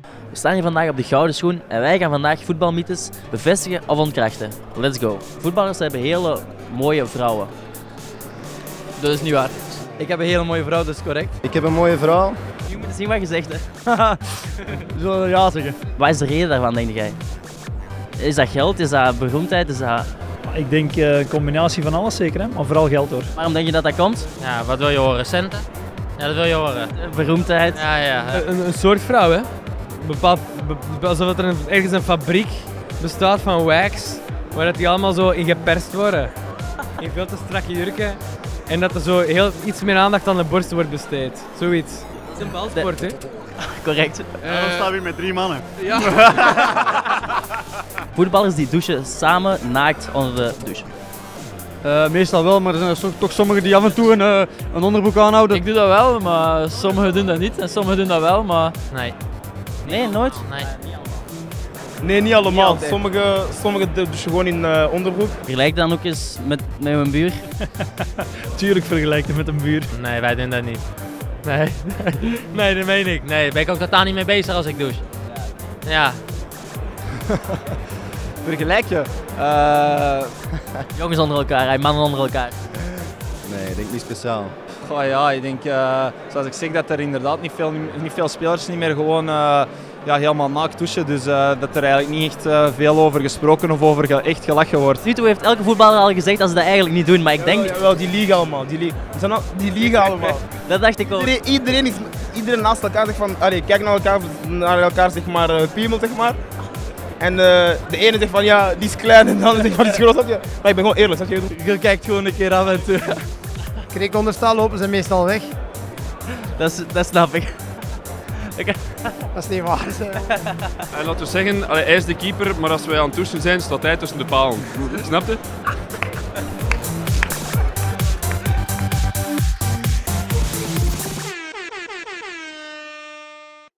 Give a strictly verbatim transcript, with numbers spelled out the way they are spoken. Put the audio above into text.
We staan hier vandaag op de Gouden Schoen en wij gaan vandaag voetbalmythes bevestigen of ontkrachten. Let's go. Voetballers hebben hele mooie vrouwen. Dat is niet waar. Ik heb een hele mooie vrouw, dat is correct. Ik heb een mooie vrouw. Je moet zien wat je zegt, hè. Zullen we ja zeggen? Wat is de reden daarvan, denk jij? Is dat geld? Is dat beroemdheid? Is dat... Ik denk uh, een combinatie van alles zeker, hè? Maar vooral geld hoor. Waarom denk je dat dat komt? Ja, wat wil je horen? Centen? Ja, dat wil je horen. Beroemdheid? Ja, ja. Een, een soort vrouw, hè? Bepaald, be, alsof er een, ergens een fabriek bestaat van wax, waar dat die allemaal zo in geperst worden. In veel te strakke jurken. En dat er zo heel, iets meer aandacht aan de borst wordt besteed. Zoiets. Het is een balsport, hè? Correct. Daarom staan we hier met drie mannen. Ja. Voetballers die douchen samen naakt onder de douche. Uh, meestal wel, maar er zijn er toch sommigen die af en toe een, uh, een onderbroek aanhouden. Ik doe dat wel, maar sommigen doen dat niet en sommigen doen dat wel, maar... Nee. Nee, nooit? Nee. Nee, niet allemaal. Sommigen sommige douchen gewoon in uh, onderbroek. Vergelijk dan ook eens met, met mijn buur. Tuurlijk vergelijkt het met een buur. Nee, wij doen dat niet. Nee. Nee, dat meen ik. Nee, daar ben ik ook totaal niet mee bezig als ik douche. Ja. Vergelijk je? Uh... Jongens onder elkaar, hè, mannen onder elkaar. Nee, ik denk niet speciaal. Goh, ja, ik denk, uh, zoals ik zeg, dat er inderdaad niet veel, niet veel spelers niet meer gewoon uh, ja, helemaal naakt douchen. Dus uh, dat er eigenlijk niet echt uh, veel over gesproken of over ge echt gelachen wordt. Nu toe heeft elke voetballer al gezegd dat ze dat eigenlijk niet doen, maar ik denk... Ja, wel, die liegen allemaal. Die, li zijn al, die liegen allemaal. Dat dacht ik ook. Iedereen, iedereen, is, iedereen naast elkaar zegt van, allee, kijk naar elkaar, naar elkaar zeg maar, uh, piemel, zeg maar. En uh, de ene zegt van ja, die is klein en de andere zegt van die is groot. Maar ik ben gewoon eerlijk, zeg je? Je kijkt gewoon een keer af en toe. Kreek onder staal lopen zijn meestal weg. Dat, is, dat snap ik. Dat is niet waar. En laten we zeggen, allee, hij is de keeper, maar als wij aan het douchen zijn, staat hij tussen de palen. Snap je?